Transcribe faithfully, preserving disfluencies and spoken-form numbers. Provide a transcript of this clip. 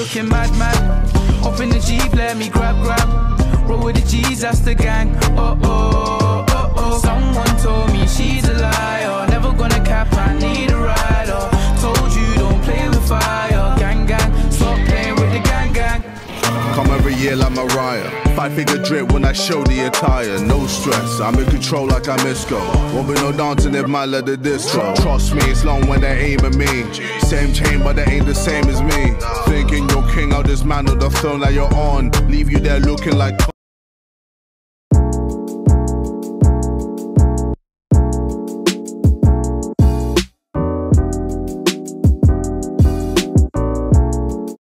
looking mad, mad. Hop in the Jeep, let me grab, grab. Roll with the G's, that's the gang. Oh, oh, oh, oh. Someone told me she's a liar. Never gonna cap, I need a rider. Told you don't play with fire. Gang, gang, stop playing with the gang, gang. Come every year like Mariah. Five figure drip when I show the attire. No stress, I'm in control like I'm Isco. Won't be no dancing if my let the disco. Trust me, it's long when they aim at me. Same chain, but they ain't the same as me. Thinking you're king, I'll dismantle the throne that you're on. Leave you there looking like